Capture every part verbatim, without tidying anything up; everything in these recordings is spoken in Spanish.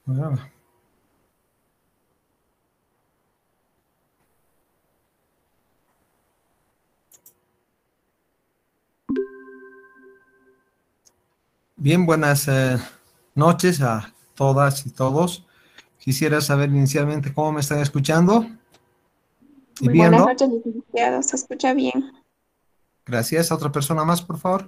Ah. Bien, buenas eh, noches a todas y todos. Quisiera saber inicialmente cómo me están escuchando y Muy buenas viendo. noches, licenciado. ¿Se escucha bien? Gracias. Otra persona más, por favor.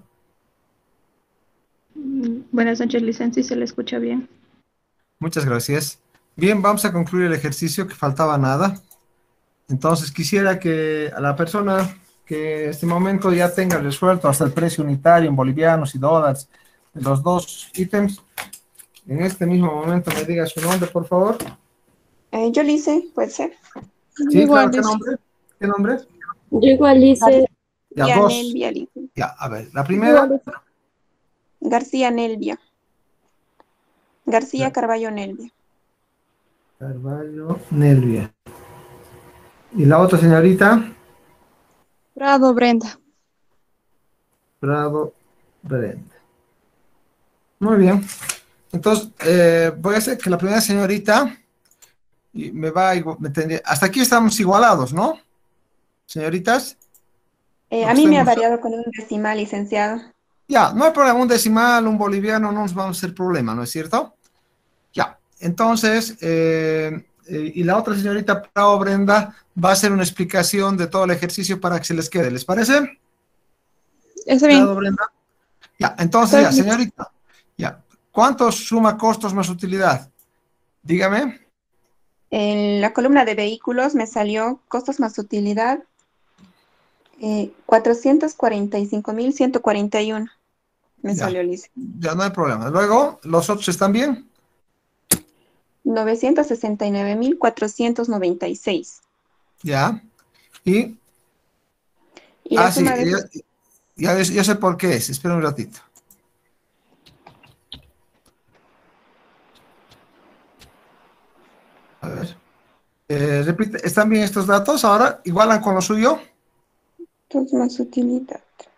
Mm, Buenas noches, licencia, si se le escucha bien. Muchas gracias. Bien, vamos a concluir el ejercicio, que faltaba nada. Entonces, quisiera que a la persona que en este momento ya tenga resuelto hasta el precio unitario en bolivianos y dólares de los dos ítems, en este mismo momento me diga su nombre, por favor. Eh, yo le hice, puede ser. Yo Sí, claro, igual ¿qué dice. nombre? ¿Qué nombre? Yo igual dice. Ya, García dos. Nelvia, dice. Ya, a ver, la Yo igual primera. dice. García Nelvia. García Carballo Nelvia. Carvalho Nelvia. ¿Y la otra señorita? Prado, Brenda. Prado Brenda. Muy bien. Entonces, eh, voy a hacer que la primera señorita y me va a igu- me tendría- hasta aquí estamos igualados, ¿no? Señoritas, Eh, lo a que mí estoy me ha mostrando. variado con un decimal, licenciado. Ya, no hay problema, un decimal, un boliviano, no nos vamos a hacer problema, ¿no es cierto? Ya, entonces, eh, eh, y la otra señorita, Prado Brenda, va a hacer una explicación de todo el ejercicio para que se les quede, ¿les parece? Está bien. Prado Brenda. Ya, entonces Está ya, bien. señorita, ya, ¿cuánto suma costos más utilidad? Dígame. En la columna de vehículos me salió costos más utilidad, eh, cuatrocientos cuarenta y cinco mil ciento cuarenta y uno. Me Ya, salió, lice. ya no hay problema. Luego, ¿los otros están bien? novecientos sesenta y nueve mil cuatrocientos noventa y seis. Ya. Y, Y la ah, sí, suma de ya, estos, ya, ya sé por qué es. Espera un ratito. A ver. Eh, repite, ¿están bien estos datos? Ahora, ¿igualan con lo suyo, costos más utilidad.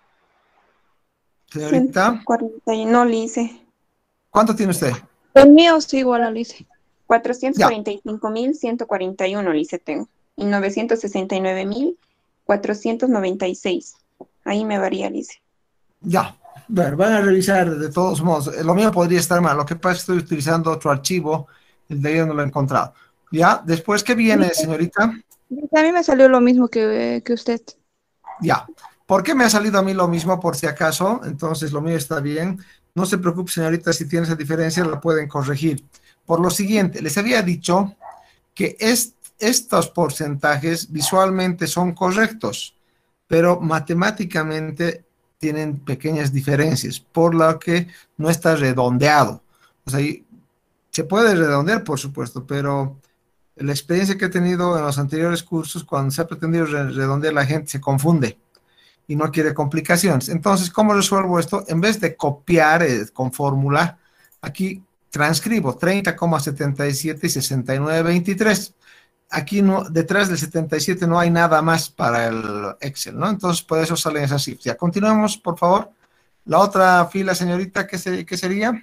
señorita? ciento cuarenta y no, lice. ¿Cuánto tiene usted? El mío sí igual a Lice. cuatrocientos Ya, cuarenta y cinco mil ciento cuarenta y uno, lice tengo. Y novecientos sesenta y nueve mil cuatrocientos noventa y seis. Ahí me varía, lice. ya. Bueno, van a revisar de todos modos. Eh, Lo mío podría estar mal. Lo que pasa es que estoy utilizando otro archivo. El de ahí no lo he encontrado. Ya, después, ¿qué viene, Lice, señorita? dice, a mí me salió lo mismo que, que usted. Ya. ¿Por qué me ha salido a mí lo mismo, por si acaso? Entonces, lo mío está bien. No se preocupe, señorita, si tiene esa diferencia, la pueden corregir. Por lo siguiente, les había dicho que es- estos porcentajes visualmente son correctos, pero matemáticamente tienen pequeñas diferencias, por lo que no está redondeado. O sea, y se puede redondear, por supuesto, pero la experiencia que he tenido en los anteriores cursos, cuando se ha pretendido re- redondear, la gente se confunde y no quiere complicaciones. Entonces, ¿cómo resuelvo esto? En vez de copiar eh, con fórmula, aquí transcribo treinta coma setenta y siete y sesenta y nueve veintitrés. Aquí no, detrás del setenta y siete no hay nada más para el Excel, ¿no? Entonces, por eso salen esas cifras. Ya, continuemos, por favor. La otra fila, señorita, ¿qué, se, qué sería?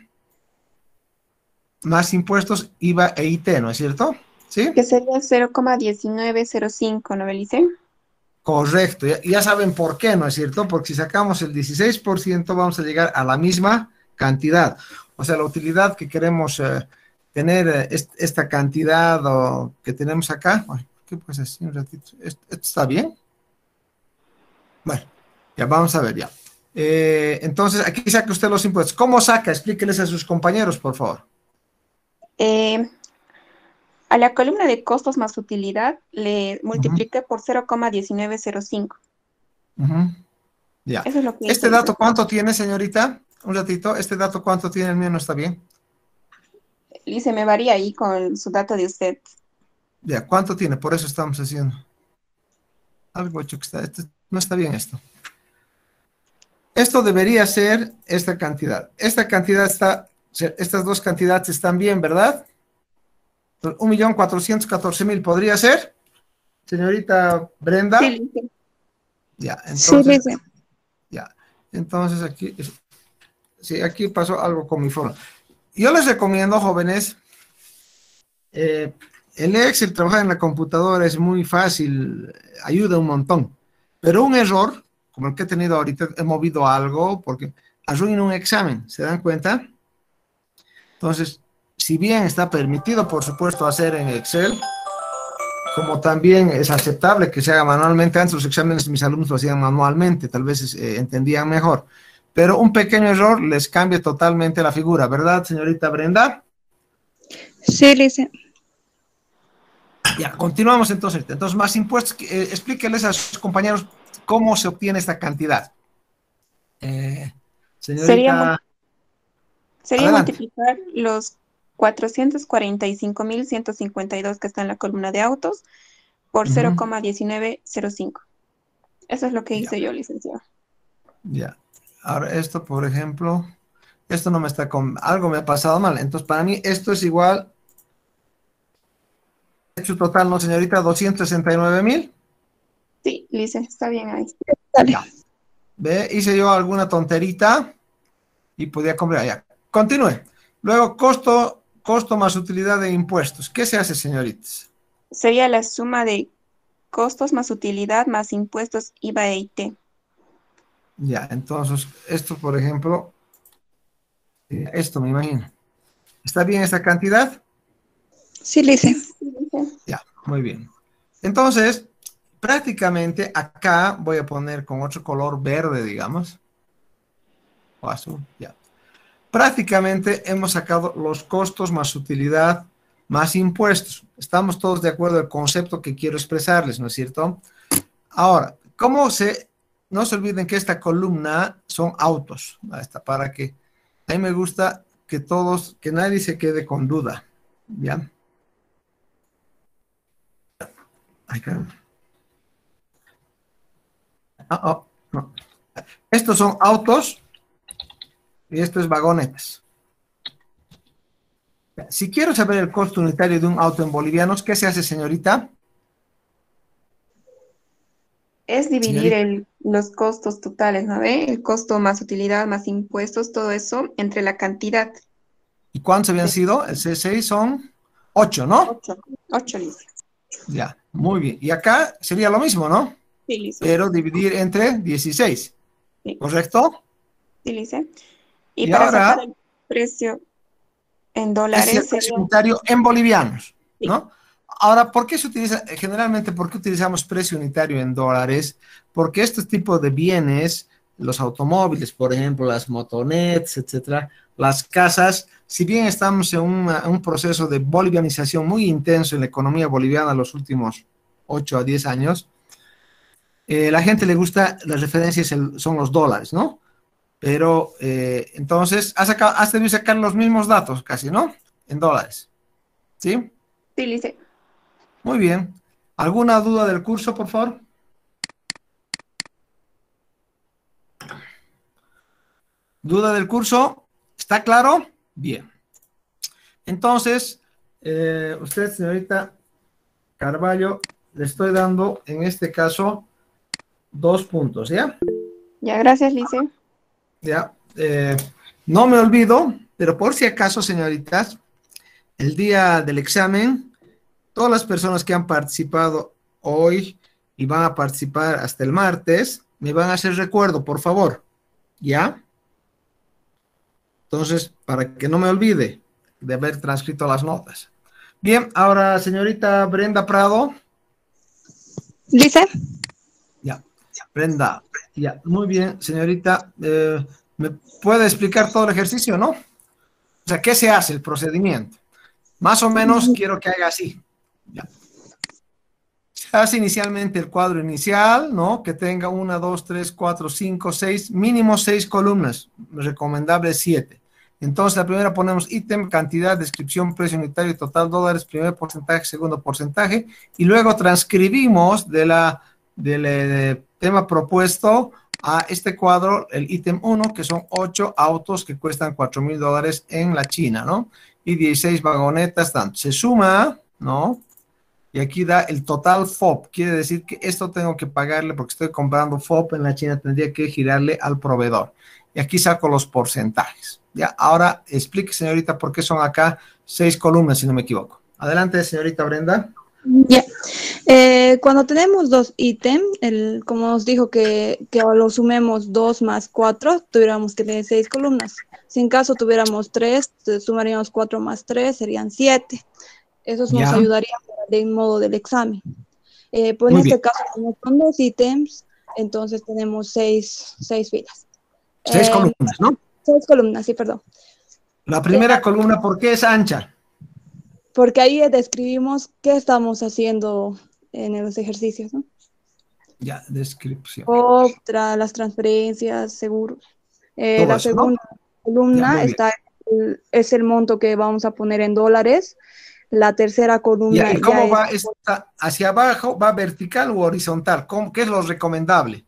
Más impuestos, IVA e I T, ¿no es cierto? ¿Sí? Que sería cero coma diecinueve cero cinco, ¿no, lice? Correcto, ya, ya saben por qué, ¿no es cierto? Porque si sacamos el dieciséis por ciento vamos a llegar a la misma cantidad. O sea, la utilidad que queremos eh, tener, eh, est- esta cantidad o, que tenemos acá. Ay, ¿qué pues así un ratito? ¿Esto, esto está bien? Bueno, ya vamos a ver ya. Eh, entonces, aquí saca usted los impuestos. ¿Cómo saca? Explíqueles a sus compañeros, por favor. Eh, a la columna de costos más utilidad le Ujú, multipliqué por cero coma diecinueve cero cinco. ujú, ya. Eso es lo que hice, ¿Este lice. dato cuánto tiene, señorita? Un ratito. ¿Este dato cuánto tiene? El mío no está bien. Lice, me varía ahí con su dato de usted. Ya, ¿cuánto tiene? Por eso estamos haciendo. Algo hecho que está, esto- no está bien esto. Esto debería ser esta cantidad. Esta cantidad está, estas dos cantidades están bien, ¿verdad? Un millón cuatrocientos catorce mil podría ser, señorita Sí, Brenda. lice. Ya, Sí, entonces, Lice. ya. Entonces aquí, sí, aquí pasó algo con mi forma. Yo les recomiendo, jóvenes, eh, el Excel, trabajar en la computadora es muy fácil, ayuda un montón, pero un error, como el que he tenido ahorita, he movido algo porque arruina un examen, ¿se dan cuenta? Entonces, si bien está permitido, por supuesto, hacer en Excel, como también es aceptable que se haga manualmente. Antes los exámenes mis alumnos lo hacían manualmente, tal vez eh, entendían mejor, pero un pequeño error les cambia totalmente la figura, ¿verdad, señorita Brenda? Sí, Lice. Ya, continuamos entonces. Entonces, más impuestos, eh, explíqueles a sus compañeros cómo se obtiene esta cantidad. Eh, Sería, mu- señorita, sería adelante. multiplicar los cuatrocientos cuarenta y cinco mil ciento cincuenta y dos que está en la columna de autos por cero Ujú. coma diecinueve cero cinco. Eso es lo que Ya, hice yo, licenciado. ya. Ahora, esto, por ejemplo, esto no me está con... Algo me ha pasado mal. Entonces, para mí, esto es igual... Hecho total, ¿no, señorita? doscientos sesenta y nueve mil. Sí, lice, está bien ahí. Dale. Ya. ¿Ve? Hice yo alguna tonterita y podía comprar. Ya. Continúe. Luego, costo, costo más utilidad de impuestos. ¿Qué se hace, señoritas? Sería la suma de costos más utilidad más impuestos I V A e I T. Ya, entonces, esto, por ejemplo, eh, esto me imagino. ¿Está bien esta cantidad? Sí, Lice. Sí, lice. Ya, muy bien. Entonces, prácticamente acá voy a poner con otro color verde, digamos, o azul, ya. Prácticamente hemos sacado los costos más utilidad más impuestos. Estamos todos de acuerdo en el concepto que quiero expresarles, ¿no es cierto? Ahora, ¿cómo se...? No se olviden que esta columna son autos. Ahí está, para que... A mí me gusta que todos, que nadie se quede con duda, ¿ya? Ay, caramba. Ah, oh, no. Estos son autos y esto es vagonetas. Si quiero saber el costo unitario de un auto en bolivianos, ¿qué se hace, señorita? Es dividir Señorita, el, los costos totales, ¿no ve? El costo más utilidad más impuestos, todo eso entre la cantidad ¿y cuántos habían de sido? El C seis son ocho, ¿no? ocho. Ocho, lice. Ya, muy bien. Y acá sería lo mismo, ¿no? Sí, lice. Pero dividir entre dieciséis, Sí, ¿correcto? sí, lice. Y Y para sacar ahora el precio en es dólares el precio sería, unitario en bolivianos, sí, ¿no? Ahora, ¿por qué se utiliza, generalmente, por qué utilizamos precio unitario en dólares? Porque estos tipos de bienes, los automóviles, por ejemplo, las motonets, etcétera, las casas, si bien estamos en una- un proceso de bolivianización muy intenso en la economía boliviana los últimos ocho a diez años, eh, la gente le gusta, las referencias el- son los dólares, ¿no? Pero eh, entonces, has, sacado, has debido sacar los mismos datos casi, ¿no? En dólares, ¿sí? sí, lice. Muy bien. ¿Alguna duda del curso, por favor? ¿Duda del curso? ¿Está claro? Bien. Entonces, eh, usted, señorita Carballo, le estoy dando, en este caso, dos puntos, ¿ya? Ya, gracias, lice. Ya. Eh, no me olvido, pero por si acaso, señoritas, el día del examen, todas las personas que han participado hoy y van a participar hasta el martes, me van a hacer recuerdo, por favor, ¿ya? Entonces, para que no me olvide de haber transcrito las notas. Bien, ahora, señorita Brenda Prado. Lice. Ya, Brenda. Ya, muy bien, señorita. Eh, ¿me puede explicar todo el ejercicio, no? O sea, ¿qué se hace, el procedimiento? Más o menos quiero que haga así. Ya. Se hace inicialmente el cuadro inicial, ¿no? Que tenga una, dos, tres, cuatro, cinco, seis, mínimo seis columnas. Recomendable siete. Entonces, la primera ponemos ítem, cantidad, descripción, precio unitario, total dólares, primer porcentaje, segundo porcentaje, y luego transcribimos de la, del eh, tema propuesto a este cuadro, el ítem uno, que son ocho autos que cuestan cuatro mil dólares en la China, ¿no? Y dieciséis vagonetas, tanto. Se suma, ¿no? Y aquí da el total F O P, quiere decir que esto tengo que pagarle porque estoy comprando F O P en la China, tendría que girarle al proveedor. Y aquí saco los porcentajes. Ya, ahora explique, señorita, por qué son acá seis columnas, si no me equivoco. Adelante, señorita Brenda. Ya. Eh, cuando tenemos dos ítems, el, como nos dijo que, que lo sumemos dos más cuatro, tuviéramos que tener seis columnas. Si en caso tuviéramos tres, sumaríamos cuatro más tres, serían siete. Eso nos Ya. ayudaría de modo del examen. Eh, pues en Muy este bien. caso, como son dos ítems, entonces tenemos seis, seis filas. Seis Eh, columnas, ¿no? Seis columnas, sí, perdón. La En primera la- columna, ¿por qué es ancha? Porque ahí describimos qué estamos haciendo en los ejercicios, ¿no? Ya, descripción. O tra- las transferencias, seguros. Eh, Todo la eso, ¿no? segunda Ya, columna muy bien. está, el- es el monto que vamos a poner en dólares. La tercera Ya, columna ¿y ya cómo es va esta? ¿Hacia abajo? ¿Va vertical o horizontal? ¿Cómo, qué es lo recomendable?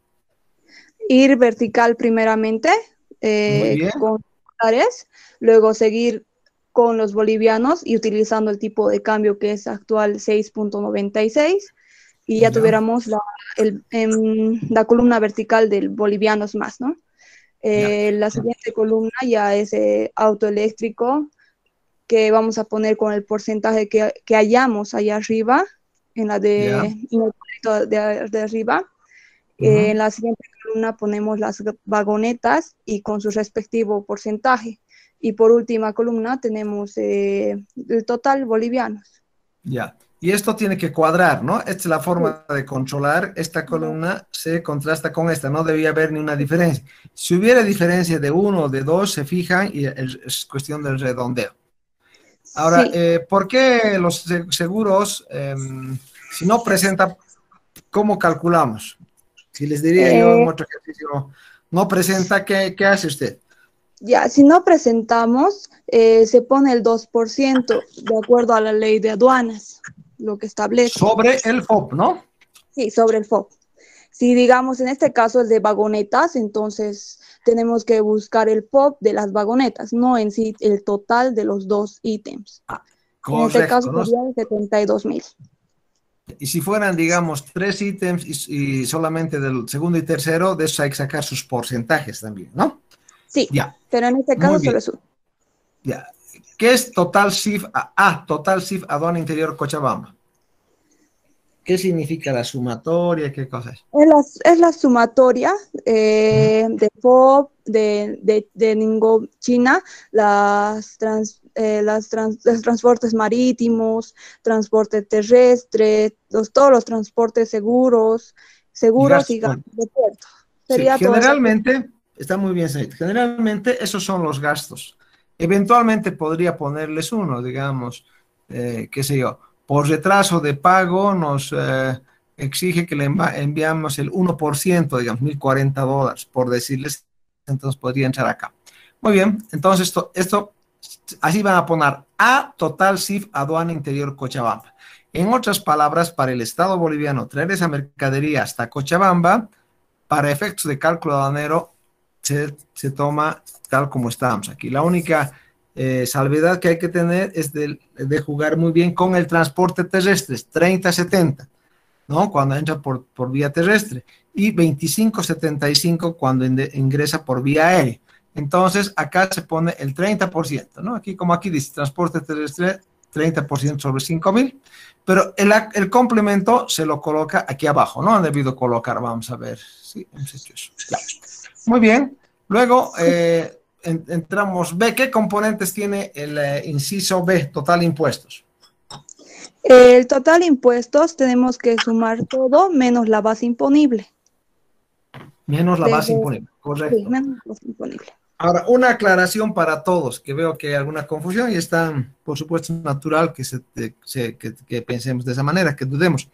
ir vertical primeramente Muy eh, bien. con dólares, luego seguir con los bolivianos y utilizando el tipo de cambio que es actual seis punto noventa y seis y ya Ya. tuviéramos la, el, en la columna vertical del bolivianos más, ¿no? Ya. Eh, la siguiente columna ya es eh, autoeléctrico, que vamos a poner con el porcentaje que, que hayamos allá arriba, en la de, Ya. en el cuadrito de, de arriba. Eh, Ujú. en la siguiente columna ponemos las vagonetas y con su respectivo porcentaje. Y por última columna tenemos eh, el total bolivianos. Ya. Y esto tiene que cuadrar, ¿no? Esta es la Sí. forma de controlar. Esta columna se contrasta con esta. No debía haber ni una diferencia. Si hubiera diferencia de uno o de dos, se fijan y es es cuestión del redondeo. Ahora, Sí. eh, ¿por qué los se- seguros, em, si no presenta, cómo calculamos? Si les diría yo en Eh, otro ejercicio, no presenta, ¿qué, qué hace usted? ya, si no presentamos, eh, se pone el dos por ciento de acuerdo a la ley de aduanas, lo que establece. Sobre el F O P, ¿no? Sí, sobre el F O P. Si digamos en este caso es de vagonetas, entonces tenemos que buscar el F O P de las vagonetas, no en sí el total de los dos ítems. En este caso Correcto, ¿no? sería de setenta y dos mil. Y si fueran, digamos, tres ítems y, y solamente del segundo y tercero, de eso hay que sacar sus porcentajes también, ¿no? Sí, Ya, pero en este muy caso solo bien. es uno. Ya. ¿Qué es Total S I F? Ah, ah, Total S I F Aduana Interior Cochabamba. ¿Qué significa la sumatoria? ¿Qué cosas? Es la, es la sumatoria eh, de F O P, de, de, de Ningbo, China, las, trans, eh, las trans, los transportes marítimos, transporte terrestre, los, todos los transportes seguros, Y seguros gastos y por... gastos de puerto. Sí, Sería todo eso. generalmente, está muy bien, Said. Generalmente esos son los gastos. Eventualmente podría ponerles uno, digamos, eh, qué sé yo, por retraso de pago nos eh, exige que le enva- enviamos el uno por ciento, digamos, mil cuarenta dólares, por decirles, entonces podría entrar acá. Muy bien, entonces esto, esto así van a poner a Total S I F Aduana Interior Cochabamba. En otras palabras, para el Estado boliviano traer esa mercadería hasta Cochabamba, para efectos de cálculo aduanero, se, se toma tal como estamos aquí. La única eh, salvedad que hay que tener es de, de, jugar muy bien con el transporte terrestre, treinta setenta, ¿no? Cuando entra por, por vía terrestre, y veinticinco setenta y cinco cuando in, ingresa por vía aérea. Entonces, acá se pone el treinta por ciento, ¿no? Aquí, como aquí dice, transporte terrestre, treinta por ciento sobre cinco mil, pero el, el complemento se lo coloca aquí abajo, ¿no? Han debido colocar, vamos a ver, sí, hemos hecho eso. Ya. Muy bien, luego eh, en, entramos B. ¿Qué componentes tiene el eh, inciso B, total impuestos? El total impuestos tenemos que sumar todo menos la base imponible. Menos la base Desde, imponible, correcto. sí, menos la base imponible. Ahora, una aclaración para todos, que veo que hay alguna confusión y está, por supuesto, natural que, se, se, que, que pensemos de esa manera, que dudemos.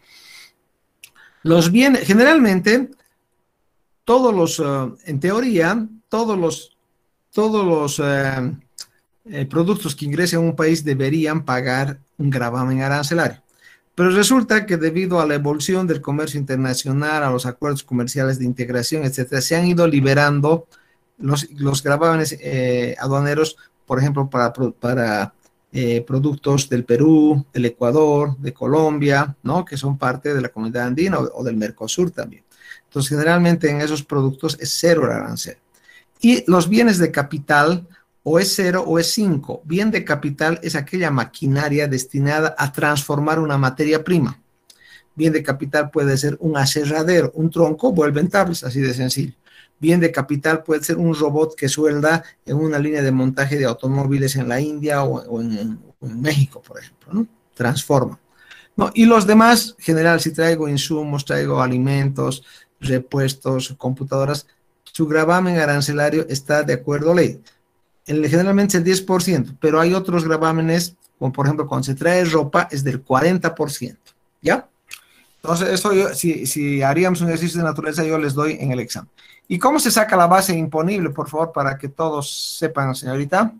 Los bienes, generalmente, todos los, uh, en teoría, todos los, todos los uh, eh, productos que ingresen a un país deberían pagar un gravamen arancelario. Pero resulta que debido a la evolución del comercio internacional, a los acuerdos comerciales de integración, etcétera, se han ido liberando los, los gravámenes eh, aduaneros, por ejemplo, para, para eh, productos del Perú, del Ecuador, de Colombia, ¿no? Que son parte de la comunidad andina o, o del Mercosur también. Entonces, generalmente en esos productos es cero el arancel. Y los bienes de capital o es cero o es cinco. Bien de capital es aquella maquinaria destinada a transformar una materia prima. Bien de capital puede ser un aserradero, un tronco, vuelven tablas, así de sencillo. Bien de capital puede ser un robot que suelda en una línea de montaje de automóviles en la India o, o, en, o en México, por ejemplo, ¿no? Transforma. No, y los demás, general, si traigo insumos, traigo alimentos, repuestos, computadoras, su gravamen arancelario está de acuerdo a ley. El, generalmente es el diez por ciento, pero hay otros gravámenes, como por ejemplo cuando se trae ropa, es del cuarenta por ciento, ¿ya? Entonces, eso yo, si, si haríamos un ejercicio de naturaleza, yo les doy en el examen. ¿Y cómo se saca la base imponible, por favor, para que todos sepan, señorita?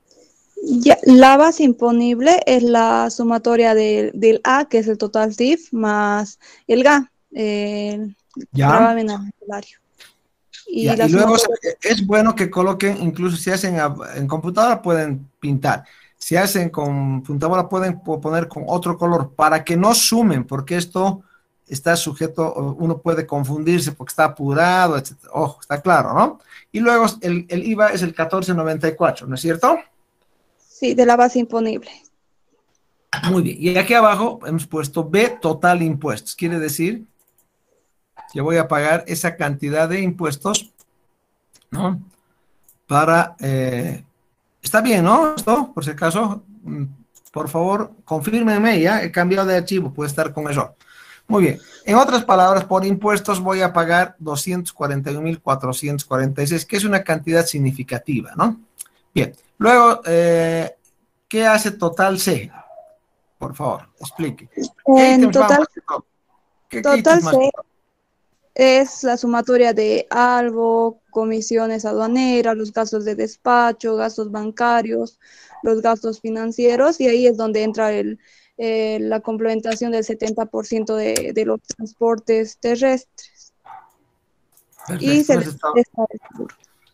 Ya, la base imponible es la sumatoria de, del A, que es el total T I F, más el G A, el ¿Ya? gravamen arancelario. Y, Ya, la y luego sumatoria... es bueno que coloquen, incluso si hacen a, en computadora pueden pintar, si hacen con computadora pueden poner con otro color para que no sumen, porque esto está sujeto, uno puede confundirse porque está apurado, etcétera. Ojo, está claro, ¿no? Y luego el, el I V A es el catorce noventa y cuatro, ¿no es cierto? Sí, de la base imponible. Muy bien, y aquí abajo hemos puesto B, total impuestos, quiere decir que voy a pagar esa cantidad de impuestos, ¿no? Para, eh, está bien, ¿no? Esto, por si acaso, por favor, confírmenme, ya, he cambiado de archivo, puede estar con error. Muy bien, en otras palabras, por impuestos voy a pagar doscientos cuarenta y un mil cuatrocientos cuarenta y seis, que es una cantidad significativa, ¿no? Bien, luego, eh, ¿qué hace total C? Por favor, explique. ¿Qué En ítems total, vamos? ¿Qué, qué total ítems más? C es la sumatoria de algo, comisiones aduaneras, los gastos de despacho, gastos bancarios, los gastos financieros, y ahí es donde entra el, eh, la complementación del setenta por ciento de, de los transportes terrestres. Perfecto, Y se les entonces está resta el seguro.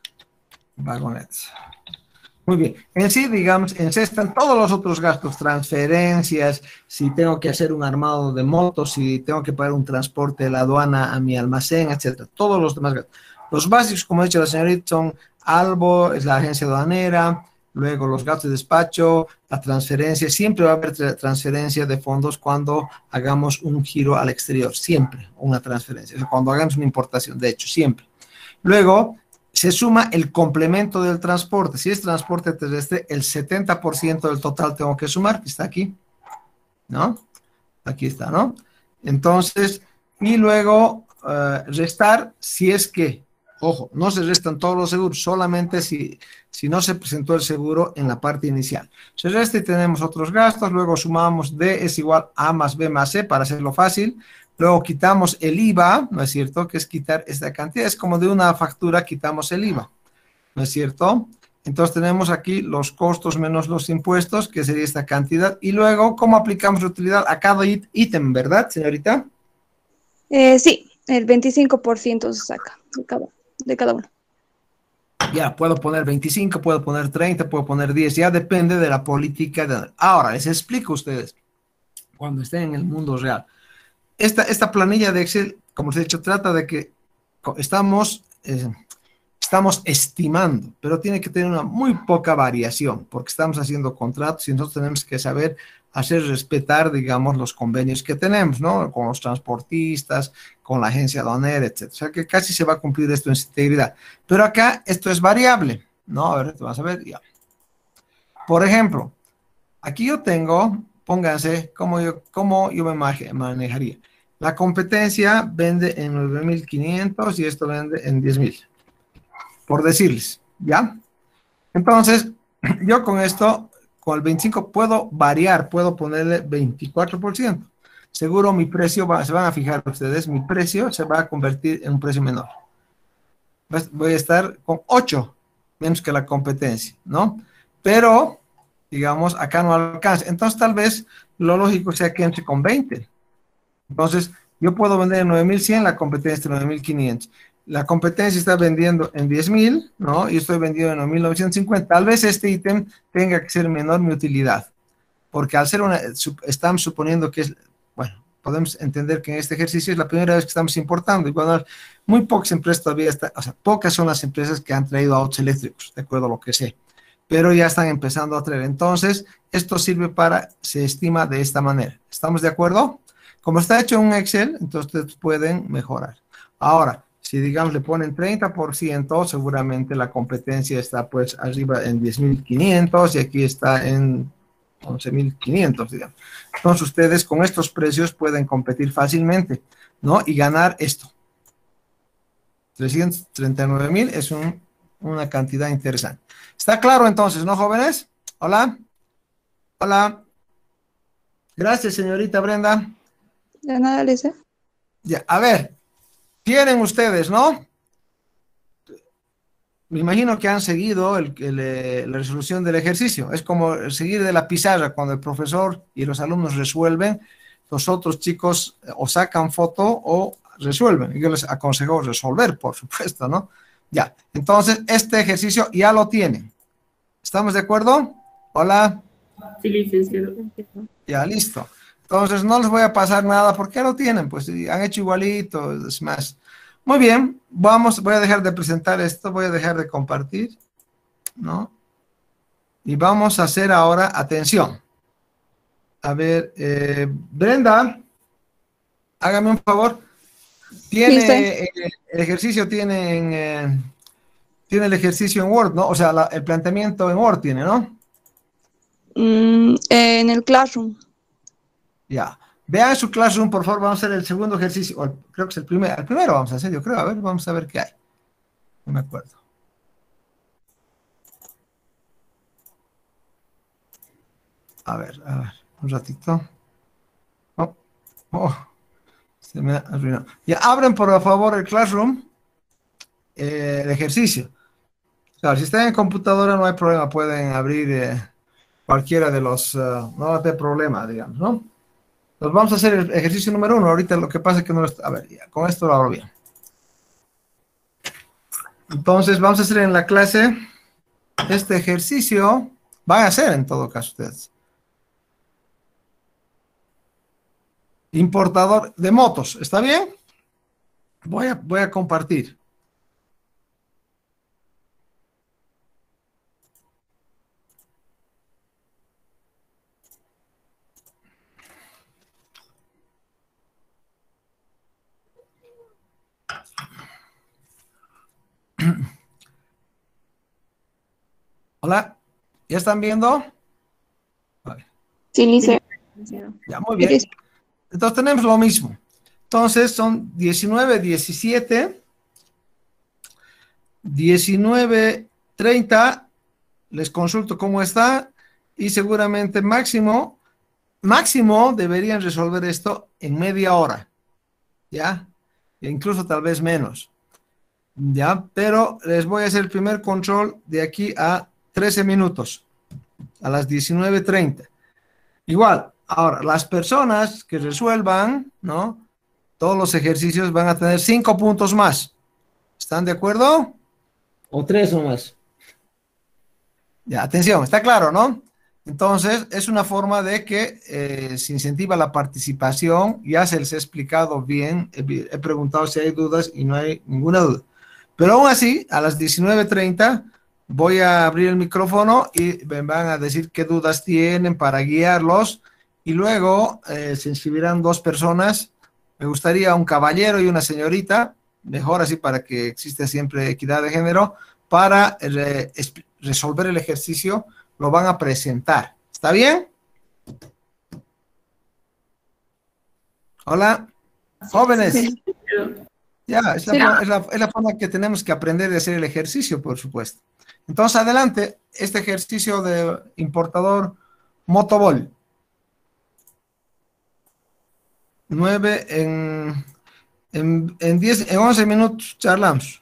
vagonettes. Muy bien, en sí, digamos, en sí están todos los otros gastos, transferencias, si tengo que hacer un armado de motos, si tengo que pagar un transporte de la aduana a mi almacén, etcétera, todos los demás gastos. Los básicos, como ha dicho la señorita, son Albo, es la agencia aduanera, luego los gastos de despacho, la transferencia, siempre va a haber tra transferencia de fondos cuando hagamos un giro al exterior, siempre una transferencia, o sea, cuando hagamos una importación, de hecho, siempre. Luego, se suma el complemento del transporte. Si es transporte terrestre, el setenta por ciento del total tengo que sumar, que está aquí, ¿no? Aquí está, ¿no? Entonces, y luego uh, restar si es que, ojo, no se restan todos los seguros, solamente si, si no se presentó el seguro en la parte inicial. Se resta y tenemos otros gastos, luego sumamos D es igual a más B más C para hacerlo fácil. Luego quitamos el I V A, ¿no es cierto? Que es quitar esta cantidad. Es como de una factura quitamos el I V A, ¿no es cierto? Entonces tenemos aquí los costos menos los impuestos, que sería esta cantidad. Y luego, ¿cómo aplicamos la utilidad a cada ítem, verdad, señorita? Eh, sí, el veinticinco por ciento se saca de cada, de cada uno. Ya, puedo poner veinticinco, puedo poner treinta, puedo poner diez. Ya depende de la política. De... Ahora, les explico a ustedes, cuando estén en el mundo real. Esta, esta planilla de Excel, como les he dicho, trata de que estamos, eh, estamos estimando, pero tiene que tener una muy poca variación, porque estamos haciendo contratos y nosotros tenemos que saber hacer respetar, digamos, los convenios que tenemos, ¿no? Con los transportistas, con la agencia aduanera, etcétera. O sea que casi se va a cumplir esto en su integridad. Pero acá esto es variable, ¿no? A ver, vamos a ver, ya. Por ejemplo, aquí yo tengo... Pónganse cómo yo, cómo yo me manejaría. La competencia vende en nueve mil quinientos y esto vende en diez mil. Por decirles, ¿ya? Entonces, yo con esto, con el veinticinco puedo variar, puedo ponerle veinticuatro por ciento. Seguro mi precio, va, se van a fijar ustedes, mi precio se va a convertir en un precio menor. Voy a estar con ocho menos que la competencia, ¿no? Pero... digamos, acá no alcanza. Entonces, tal vez lo lógico sea que entre con veinte. Entonces, yo puedo vender en nueve mil cien, la competencia en nueve mil quinientos. La competencia está vendiendo en diez mil, ¿no? Y estoy vendiendo en nueve mil novecientos cincuenta. Tal vez este ítem tenga que ser menor mi utilidad. Porque al ser una, estamos suponiendo que es, bueno, podemos entender que en este ejercicio es la primera vez que estamos importando. Y bueno, muy pocas empresas todavía están, o sea, pocas son las empresas que han traído autos eléctricos, de acuerdo a lo que sé. pero ya están empezando a traer. Entonces, esto sirve para, se estima de esta manera. ¿Estamos de acuerdo? Como está hecho en un Excel, entonces ustedes pueden mejorar. Ahora, si digamos le ponen treinta por ciento, seguramente la competencia está pues arriba en diez mil quinientos y aquí está en once mil quinientos, digamos. Entonces ustedes con estos precios pueden competir fácilmente, ¿no? Y ganar esto. trescientos treinta y nueve mil es un, una cantidad interesante. ¿Está claro entonces, no, jóvenes? Hola. Hola. Gracias, señorita Brenda. De nada, Lisa. Ya, a ver, tienen ustedes, ¿no? Me imagino que han seguido el, el, eh, la resolución del ejercicio. Es como seguir de la pizarra cuando el profesor y los alumnos resuelven, los otros chicos eh, o sacan foto o resuelven. Yo les aconsejo resolver, por supuesto, ¿no? Ya, entonces este ejercicio ya lo tienen. ¿Estamos de acuerdo? Hola. Sí, licenciado. Ya, listo. Entonces no les voy a pasar nada porque ya lo tienen, pues y han hecho igualito, es más. Muy bien, vamos, voy a dejar de presentar esto, voy a dejar de compartir, ¿no? Y vamos a hacer ahora, atención. A ver, eh, Brenda, hágame un favor. Listo. Tiene eh, el ejercicio, tiene, en, eh, tiene el ejercicio en Word, ¿no? O sea, la- el planteamiento en Word tiene, ¿no? Mm, en el Classroom. Ya. Vean su Classroom, por favor, vamos a hacer el segundo ejercicio, o el- creo que es el primero, el primero vamos a hacer, yo creo, a ver, vamos a ver qué hay. No me acuerdo. A ver, a ver, un ratito. Oh, oh, se me arruinó. Ya, abren por favor el Classroom, eh, el ejercicio. Claro, si están en computadora no hay problema, pueden abrir eh, cualquiera de los, eh, no va a tener problema, digamos, ¿no? Entonces vamos a hacer el ejercicio número uno. Ahorita lo que pasa es que no lo está, a ver, ya, con esto lo hago bien. Entonces vamos a hacer en la clase este ejercicio, van a hacer en todo caso ustedes. Importador de motos, ¿está bien? Voy a, voy a compartir. Hola, ¿ya están viendo? Vale. Sí, Sí, Lice. licenciado. Ya, muy Sí, bien. listo. Entonces tenemos lo mismo. Entonces son diecinueve, diecisiete, diecinueve, treinta. Les consulto cómo está y seguramente máximo, máximo deberían resolver esto en media hora, ¿ya? E incluso tal vez menos, ¿ya? Pero les voy a hacer el primer control de aquí a trece minutos, a las diecinueve treinta. Igual, ahora, las personas que resuelvan, ¿no? Todos los ejercicios van a tener cinco puntos más. ¿Están de acuerdo? ¿O tres o más? Ya, atención, está claro, ¿no? Entonces, es una forma de que eh, se incentiva la participación. Ya se les ha explicado bien. He, he preguntado si hay dudas y no hay ninguna duda. Pero aún así, a las diecinueve treinta voy a abrir el micrófono y me van a decir qué dudas tienen para guiarlos. Y luego eh, se inscribirán dos personas. Me gustaría un caballero y una señorita, mejor así para que exista siempre equidad de género, para eh, resolver el ejercicio, lo van a presentar. ¿Está bien? Hola, Sí, jóvenes. licenciado. Ya, es la, Sí, es la, es la forma que tenemos que aprender de hacer el ejercicio, por supuesto. Entonces, adelante, este ejercicio de importador Motobol. Nueve en, en, en diez, en once minutos charlamos.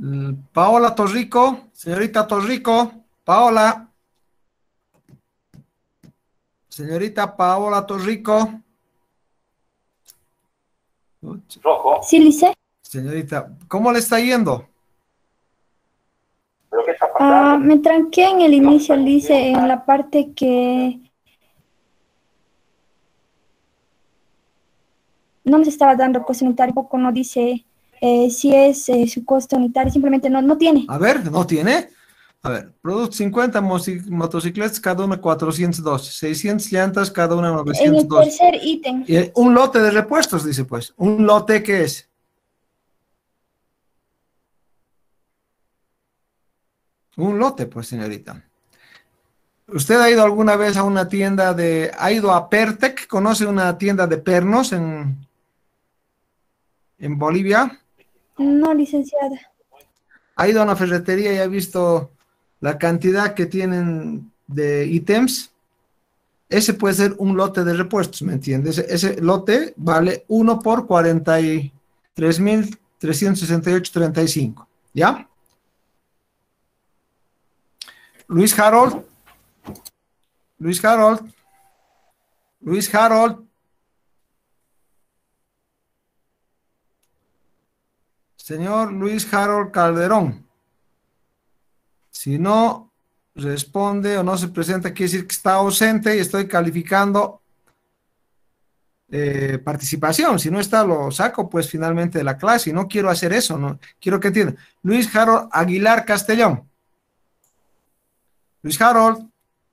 Mm, Paola Torrico, señorita Torrico, Paola, señorita Paola Torrico. Sí, Lice. Señorita, ¿cómo le está yendo? Ah, me tranqué en el inicio, Lice, en la parte que no nos estaba dando costo unitario, poco no dice eh, si es eh, su costo unitario, simplemente no, no tiene. A ver, ¿no tiene? A ver, producto cincuenta moci- motocicletas, cada una cuatrocientos doce, seiscientas llantas, cada una En el novecientos doce. tercer ítem, Y un lote de repuestos, dice pues. ¿Un lote qué es? Un lote, pues, señorita. ¿Usted ha ido alguna vez a una tienda de... ¿Ha ido a Pertec? ¿Conoce una tienda de pernos en, en Bolivia? no, licenciada. ¿Ha ido a una ferretería y ha visto la cantidad que tienen de ítems? Ese puede ser un lote de repuestos, ¿me entiendes? Ese, ese lote vale uno por cuarenta y tres mil trescientos sesenta y ocho punto treinta y cinco. ¿Ya? Luis Harold. Luis Harold. Luis Harold. Señor Luis Harold Calderón. Si no responde o no se presenta, quiere decir que está ausente y estoy calificando eh, participación. Si no está, lo saco pues finalmente de la clase y no quiero hacer eso, no quiero que entiendan. Luis Harold Aguilar Castellón. Luis Harold.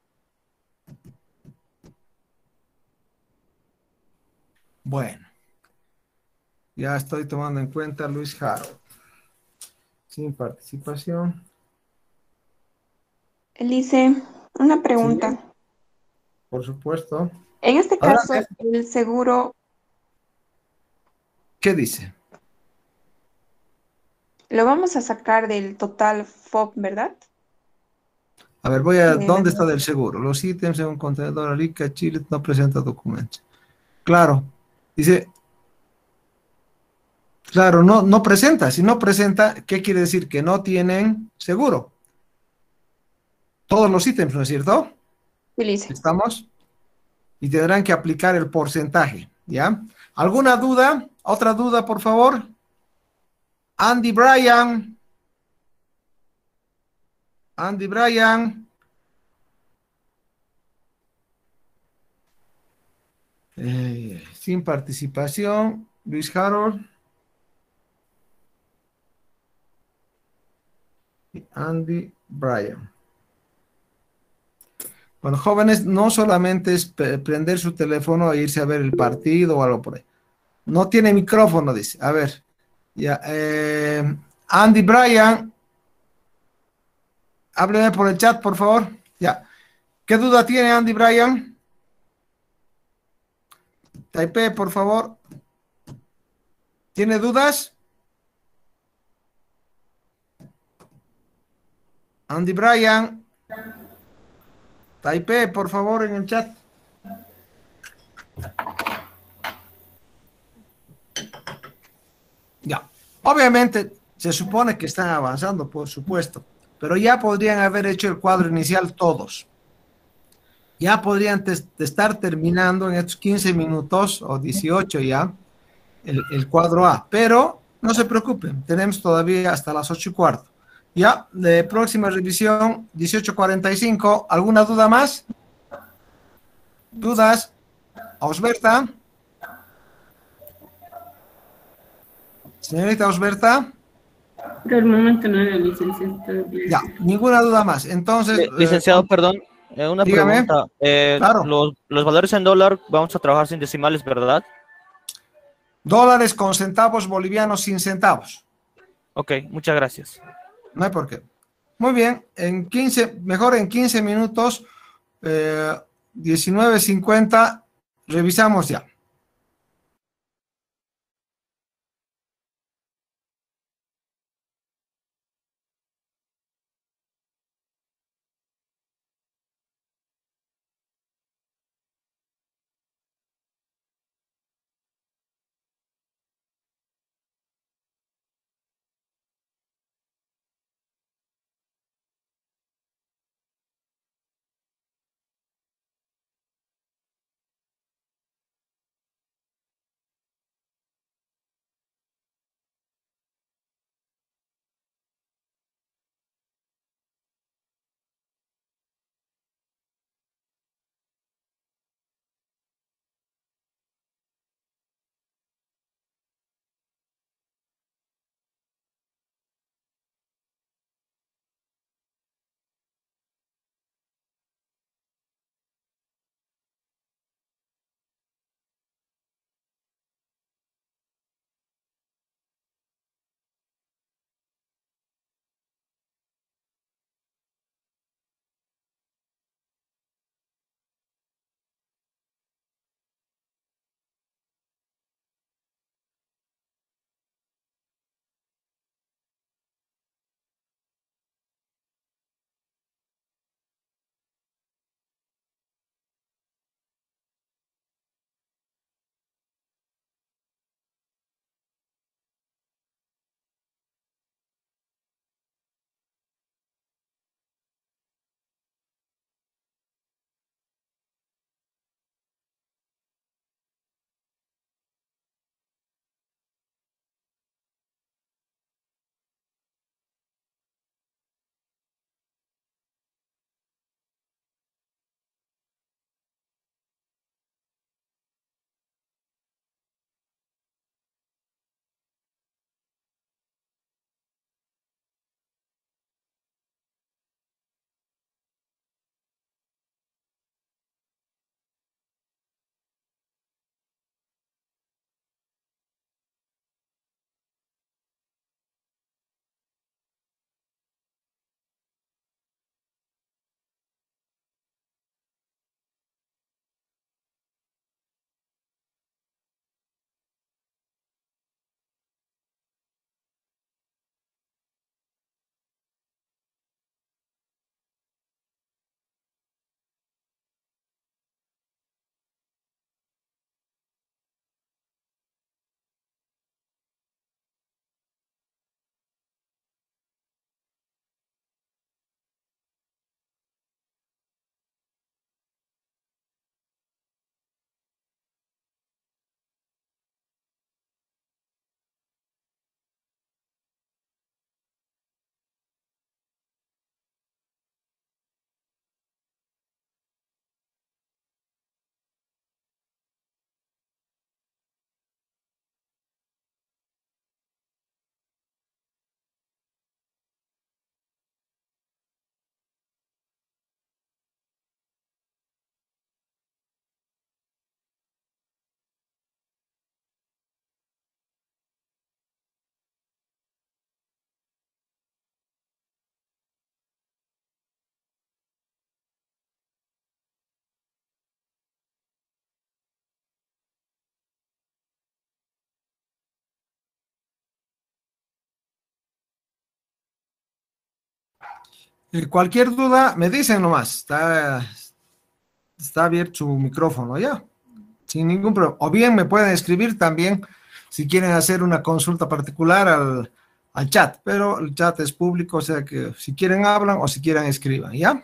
Bueno, ya estoy tomando en cuenta Luis Harold. Sin participación. Elise, una Sí, pregunta. por supuesto. En este caso, Adelante. el seguro ¿Qué dice? lo vamos a sacar del total F O B, ¿verdad? A ver, voy a... De la- ¿Dónde está del seguro? Los ítems en un contenedor Arica, Chile, no presenta documentos. Claro. Dice, claro, no, no presenta. Si no presenta, ¿qué quiere decir? Que no tienen seguro. Todos los ítems, ¿no es cierto? Elise. ¿Estamos? Y tendrán que aplicar el porcentaje, ¿ya? ¿Alguna duda? ¿Otra duda, por favor? Andy Bryan. Andy Bryan. Eh, sin participación. Luis Harold. Y Andy Bryan. Bueno, jóvenes, no solamente es pe- prender su teléfono e irse a ver el partido o algo por ahí. No tiene micrófono, dice. A ver. Ya. eh, Andy Bryan. Hábleme por el chat, por favor. Ya. ¿Qué duda tiene Andy Bryan? Taipei, por favor. ¿Tiene dudas? Andy Bryan. Taipei, por favor, en el chat. Ya. Obviamente, se supone que están avanzando, por supuesto, pero ya podrían haber hecho el cuadro inicial todos. Ya podrían te- estar terminando en estos quince minutos o dieciocho ya el, el cuadro A, pero no se preocupen, tenemos todavía hasta las ocho y cuarto. Ya, de próxima revisión, dieciocho cuarenta y cinco. ¿Alguna duda más? ¿Dudas? Osberta. Señorita Osberta. Por el momento no era licenciada. Ya, ninguna duda más. Entonces, Li- eh, Licenciado, perdón, eh, una dígame. pregunta. Eh, Claro. los, los valores en dólar vamos a trabajar sin decimales, ¿verdad? Dólares con centavos bolivianos sin centavos. Ok, muchas gracias. No hay por qué. Muy bien, en quince, mejor en quince minutos, eh, diecinueve cincuenta, revisamos ya. Eh, cualquier duda, me dicen nomás. Está, está abierto su micrófono, ¿ya? Sin ningún problema. O bien me pueden escribir también si quieren hacer una consulta particular al, al chat, pero el chat es público, o sea que si quieren hablan o si quieren escriban, ¿ya?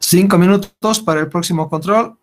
Cinco minutos para el próximo control.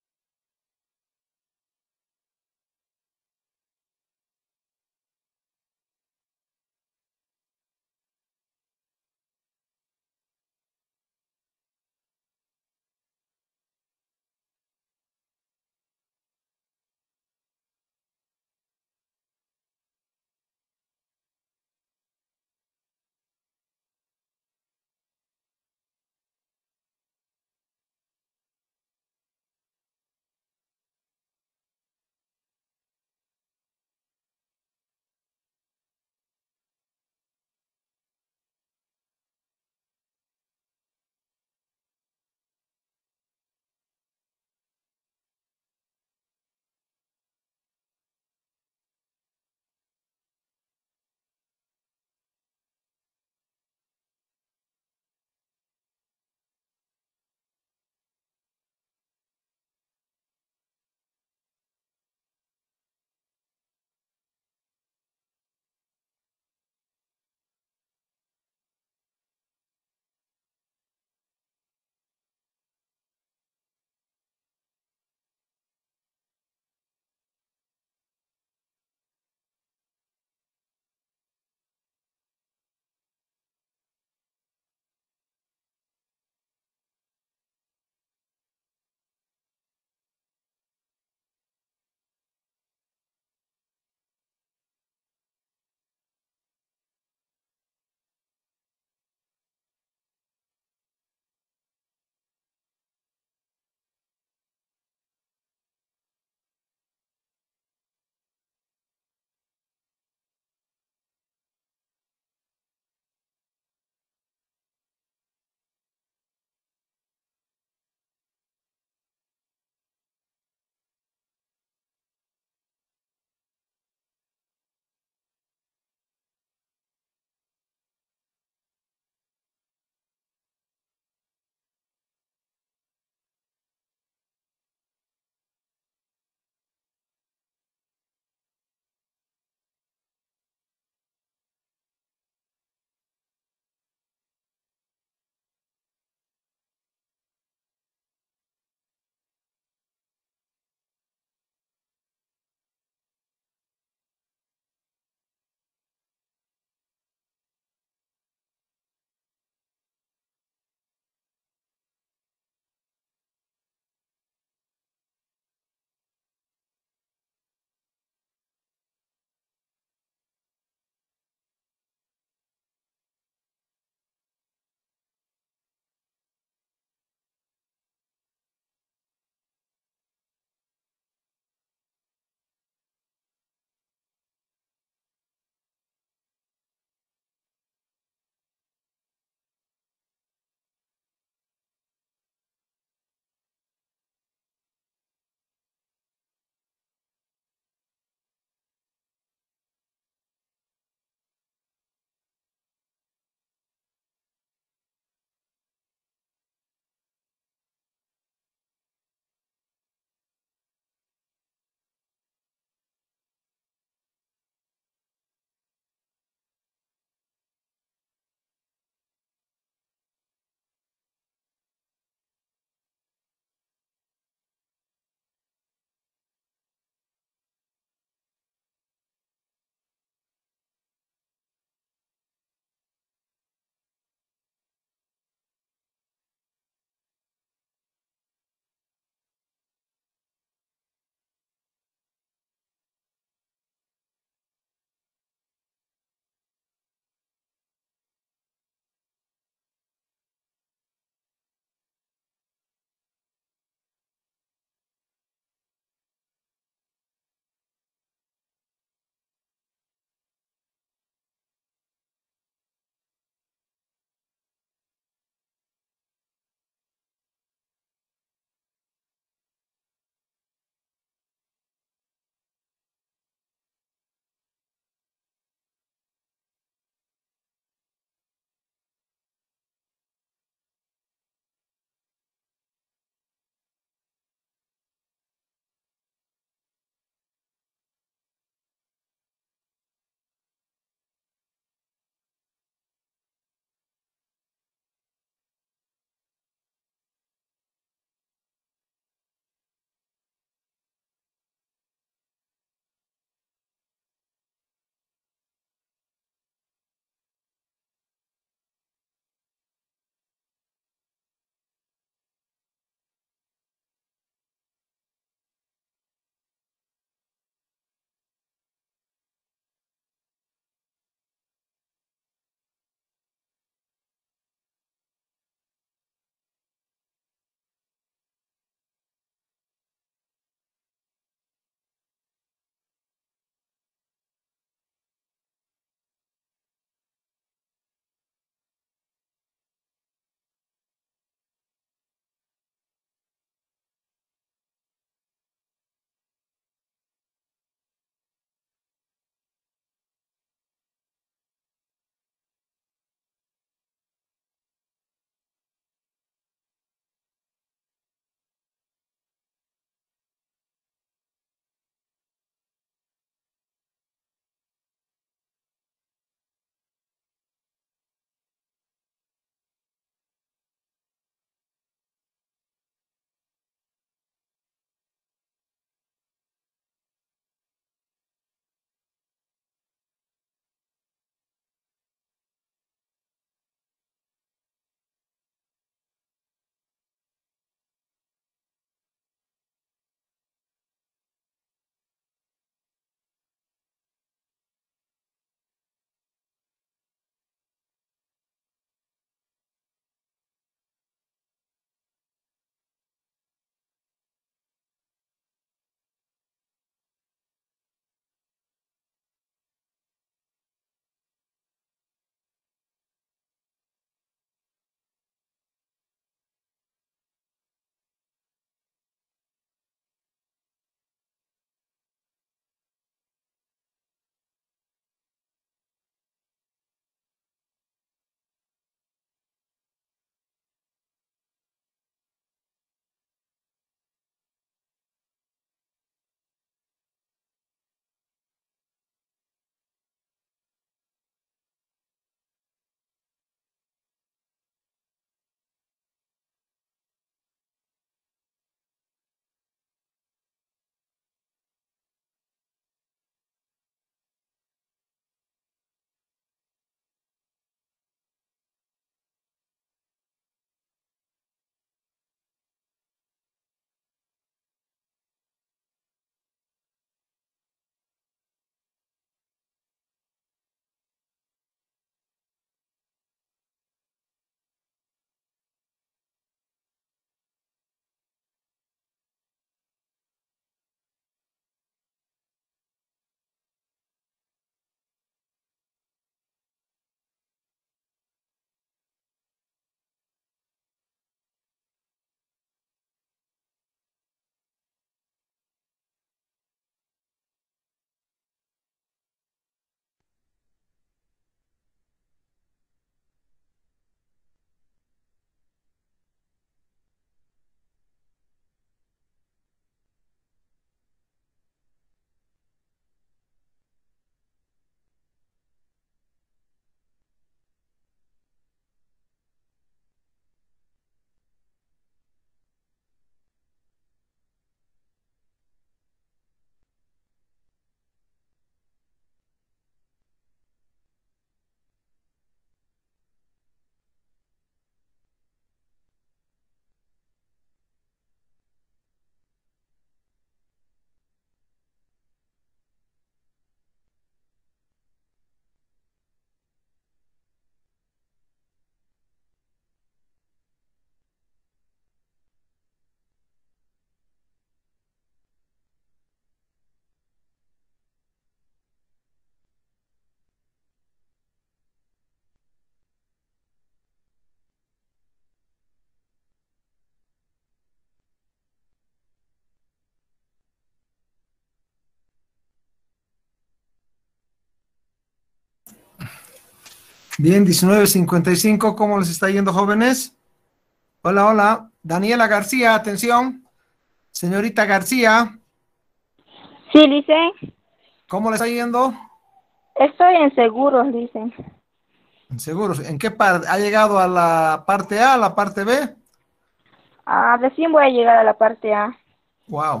Bien, diecinueve cincuenta y cinco, ¿cómo les está yendo, jóvenes? Hola, hola. Daniela García, atención. Señorita García, Sí, dicen, ¿cómo le está yendo? estoy en seguros, dicen. Seguros. ¿En qué parte? ¿Ha llegado a la parte A, a la parte B? Ah, recién voy a llegar a la parte A. Wow.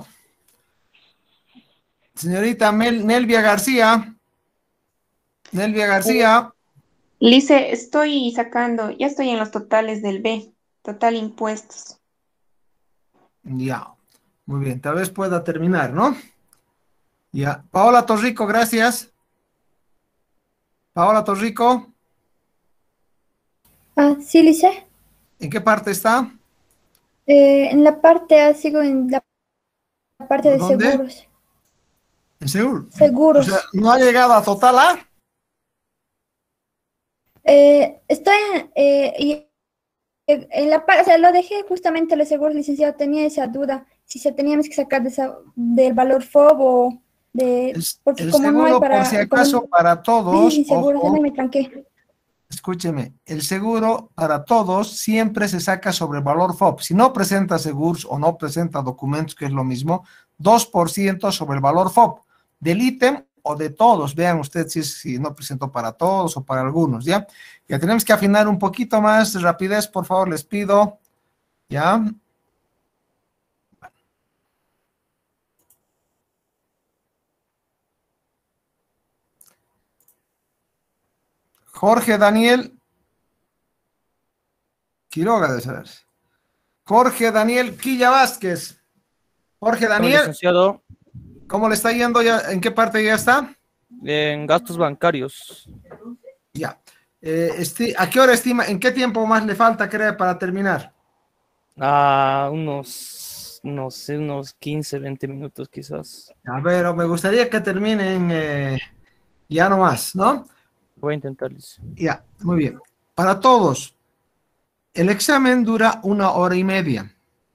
Señorita Mel- Nelvia García, Nelvia Eh, García, Lice, estoy sacando, ya estoy en los totales del B, total impuestos. ya. Muy bien, tal vez pueda terminar, ¿no? Ya. Paola Torrico, gracias. Paola Torrico, Ah, sí, Lice. ¿en qué parte está? Eh, en la parte A sigo en la parte de ¿Dónde? seguros. En Seúl. O sea, Seguros. ¿no ha llegado a total A? Eh, estoy en, eh, y- en la parte, o sea, lo dejé justamente los seguros, licenciado. Tenía esa duda si se teníamos que sacar de esa- del valor F O B o de, El, porque el como no hay seguro, por si para, como acaso, para dice todos, sin seguros, no ojo, me tranqué. escúcheme, el seguro para todos siempre se saca sobre el valor F O B. Si no presenta seguros o no presenta documentos, que es lo mismo, dos por ciento sobre el valor F O B del ítem o de todos. Vean ustedes si, si no presentó para todos o para algunos, ¿ya? Ya tenemos que afinar un poquito más rapidez, por favor, les pido, ¿ya? Jorge Daniel Quiroga de saber. Jorge Daniel Quilla Vázquez. Jorge Dígame, Daniel, licenciado, ¿cómo le está yendo ya? ¿En qué parte ya está? en gastos bancarios. Ya. Eh, esti- ¿a qué hora estima? ¿En qué tiempo más le falta, cree, para terminar? A unos, no sé, unos quince, veinte minutos quizás. A ver, me gustaría que terminen eh, ya no más, ¿no? Voy a intentarles. Ya, muy bien. Para todos, el examen dura una hora y media,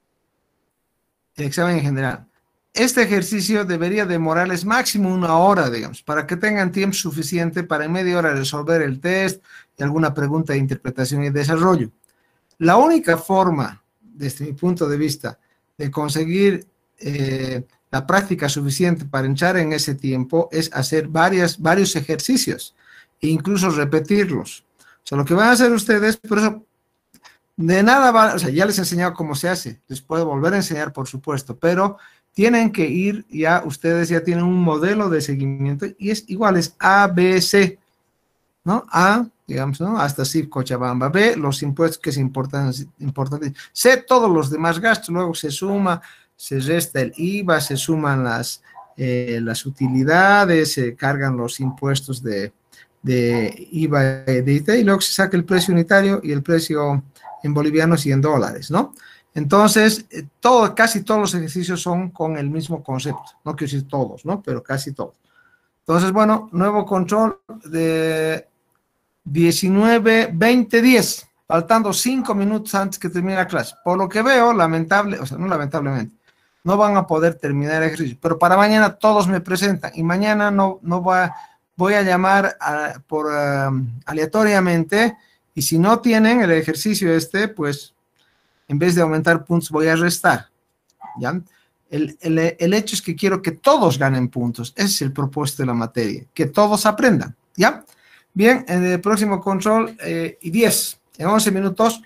el examen en general. Este ejercicio debería demorarles máximo una hora, digamos, para que tengan tiempo suficiente para en media hora resolver el test y alguna pregunta de interpretación y desarrollo. La única forma, desde mi punto de vista, de conseguir eh, la práctica suficiente para entrar en ese tiempo es hacer varias, varios ejercicios e incluso repetirlos. O sea, lo que van a hacer ustedes, por eso, de nada va, o sea, ya les he enseñado cómo se hace, les puedo volver a enseñar, por supuesto, pero tienen que ir, ya ustedes ya tienen un modelo de seguimiento y es igual, es A, B, C. ¿No? A, digamos, ¿no? Hasta C I F Cochabamba. B, los impuestos que es importante, importante. C, todos los demás gastos, luego se suma, se resta el I V A, se suman las, eh, las utilidades, se cargan los impuestos de, de I V A de I T, y luego se saca el precio unitario y el precio en bolivianos y en dólares, ¿no? Entonces, eh, todo, casi todos los ejercicios son con el mismo concepto, no quiero decir todos, ¿no? Pero casi todos. Entonces, bueno, nuevo control de diecinueve, veinte, diez, faltando cinco minutos antes que termine la clase. Por lo que veo, lamentable, o sea, no lamentablemente, no van a poder terminar el ejercicio, pero para mañana todos me presentan y mañana no, no va, voy a llamar a, por um, aleatoriamente y si no tienen el ejercicio este, pues en vez de aumentar puntos voy a restar, ¿ya? El, el, el hecho es que quiero que todos ganen puntos, ese es el propósito de la materia, que todos aprendan, ¿ya? Bien, en el próximo control eh, y diez, en once minutos.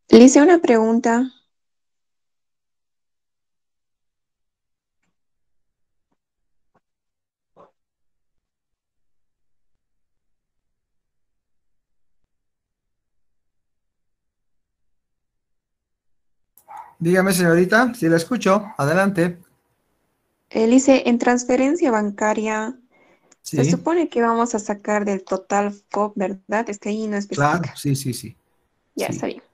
Le hice una pregunta. Dígame, señorita, si la escucho, adelante. Le hice en transferencia bancaria. Se Sí, supone que vamos a sacar del total F O B, ¿verdad? Es que ahí no claro, especifica. sí, sí, sí, Ya, está sí. bien.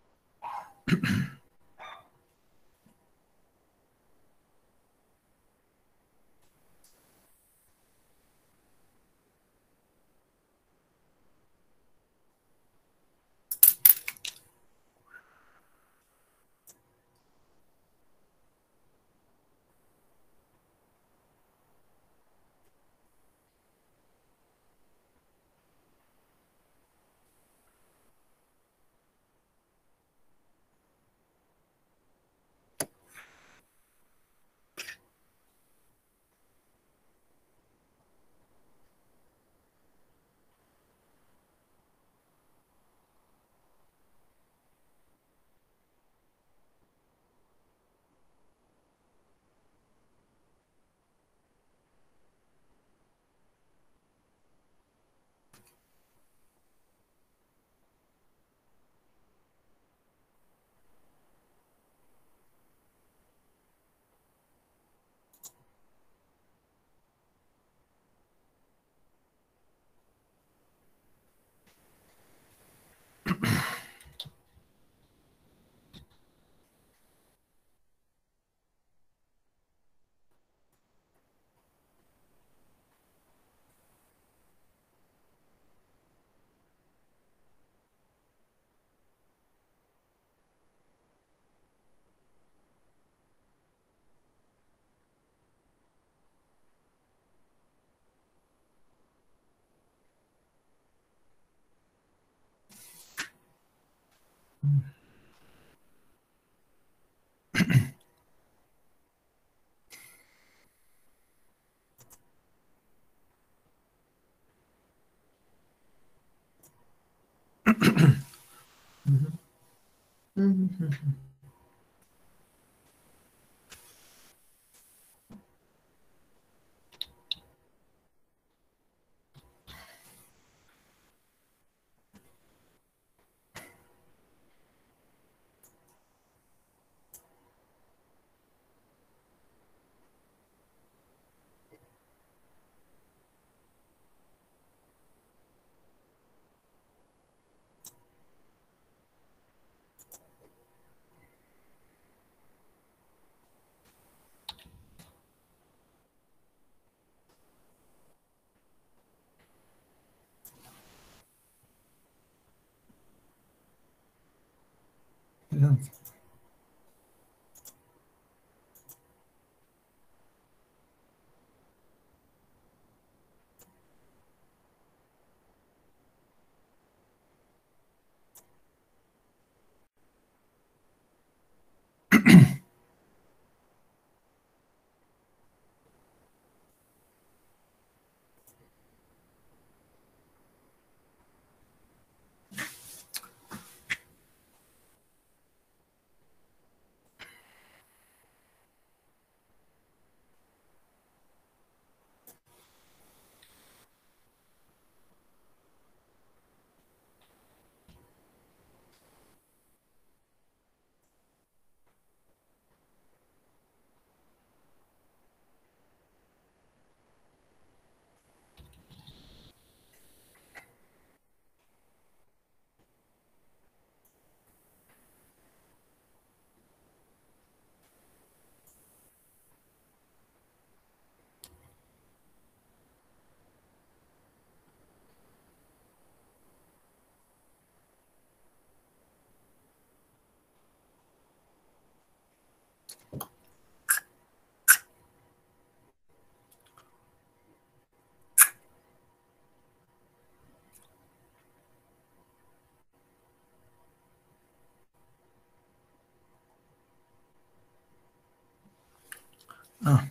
Ah,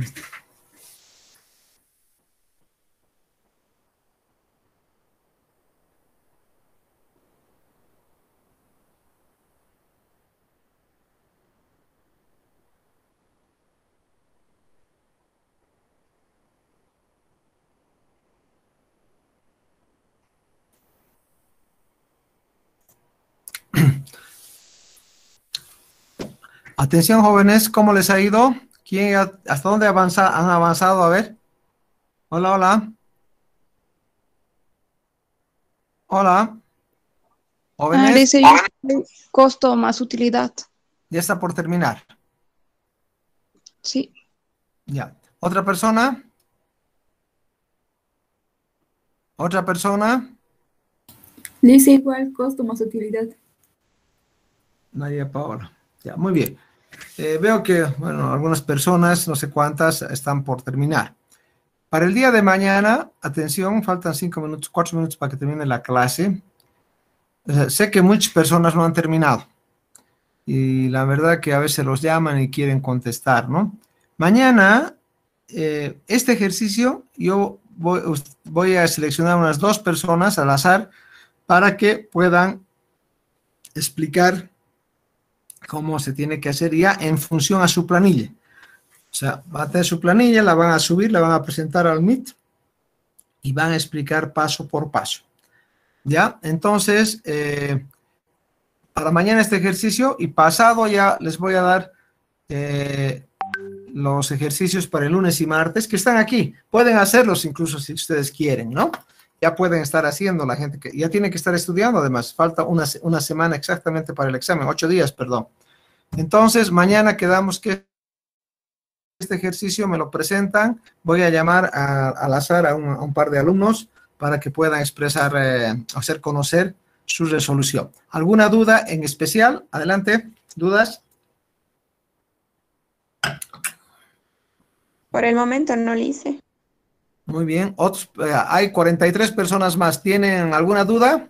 Atención, jóvenes, ¿cómo les ha ido? ¿Quién, ¿Hasta dónde avanza, han avanzado? A ver. Hola, hola. Hola. Jóvenes. Ah, dice yo, costo más utilidad. Ya está por terminar. Sí. Ya. ¿Otra persona? ¿Otra persona? Dice igual, costo más utilidad. María Paola. Ya, muy bien. Eh, veo que, bueno, algunas personas, no sé cuántas, están por terminar. Para el día de mañana, atención, faltan cinco minutos, cuatro minutos para que termine la clase. O sea, sé que muchas personas no han terminado. Y la verdad que a veces los llaman y quieren contestar, ¿no? Mañana, eh, este ejercicio, yo voy, voy a seleccionar unas dos personas al azar para que puedan explicar cómo se tiene que hacer ya en función a su planilla. O sea, va a tener su planilla, la van a subir, la van a presentar al Meet y van a explicar paso por paso. ¿Ya? Entonces, eh, para mañana este ejercicio y pasado ya les voy a dar eh, los ejercicios para el lunes y martes que están aquí. Pueden hacerlos incluso si ustedes quieren, ¿no? Ya pueden estar haciendo la gente que ya tiene que estar estudiando, además, falta una, una semana exactamente para el examen, ocho días, perdón. Entonces, mañana quedamos que este ejercicio me lo presentan, voy a llamar a, al azar a un, a un par de alumnos para que puedan expresar, eh, hacer conocer su resolución. ¿Alguna duda en especial? Adelante, ¿dudas? Por el momento no lo hice. Muy bien, otros, eh, hay cuarenta y tres personas más. ¿Tienen alguna duda?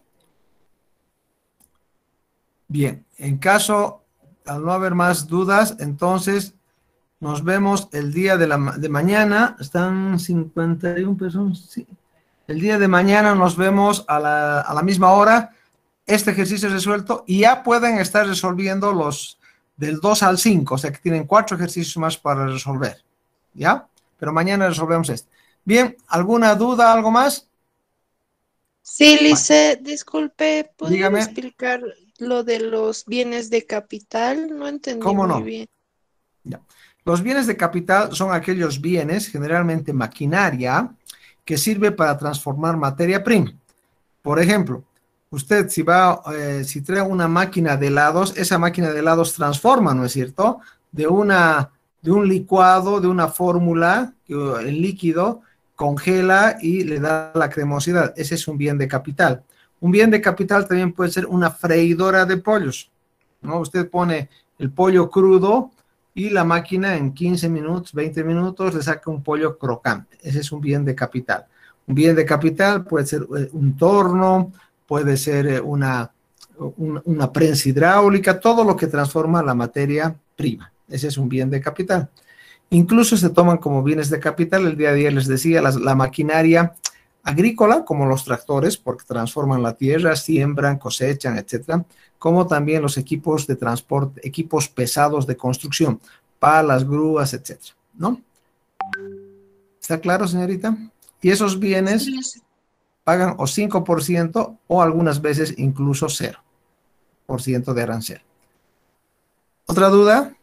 Bien, en caso, al no haber más dudas, entonces nos vemos el día de, la, de mañana. Están cincuenta y una personas. Sí. El día de mañana nos vemos a la, a la misma hora. Este ejercicio es resuelto y ya pueden estar resolviendo los del dos al cinco. O sea que tienen cuatro ejercicios más para resolver. ¿Ya? Pero mañana resolvemos este. Bien, ¿alguna duda, algo más? Sí, Lice, disculpe, ¿podría Dígame. explicar lo de los bienes de capital? No entendí ¿Cómo muy no? bien. Ya. Los bienes de capital son aquellos bienes, generalmente maquinaria, que sirve para transformar materia prima. Por ejemplo, usted si va, eh, si trae una máquina de helados, esa máquina de helados transforma, ¿no es cierto? De una, de un licuado, de una fórmula, el líquido, congela y le da la cremosidad. Ese es un bien de capital. Un bien de capital también puede ser una freidora de pollos, ¿no? Usted pone el pollo crudo y la máquina en quince minutos, veinte minutos le saca un pollo crocante. Ese es un bien de capital. Un bien de capital puede ser un torno, puede ser una, una, una prensa hidráulica, todo lo que transforma la materia prima. Ese es un bien de capital. Incluso se toman como bienes de capital, el día de ayer les decía, la, la maquinaria agrícola, como los tractores, porque transforman la tierra, siembran, cosechan, etcétera, como también los equipos de transporte, equipos pesados de construcción, palas, grúas, etcétera, ¿no? ¿Está claro, señorita? Y esos bienes pagan o cinco por ciento o algunas veces incluso cero por ciento de arancel. ¿Otra duda?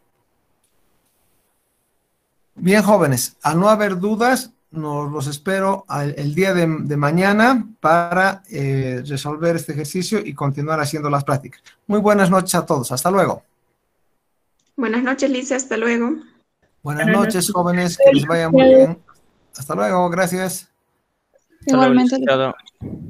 Bien, jóvenes, al no haber dudas, nos los espero al, el día de, de mañana para eh, resolver este ejercicio y continuar haciendo las prácticas. Muy buenas noches a todos. Hasta luego. Buenas noches, Lice. Hasta luego. Buenas noches, jóvenes. Que les vaya muy bien. Hasta luego. Gracias. Igualmente. Hasta luego.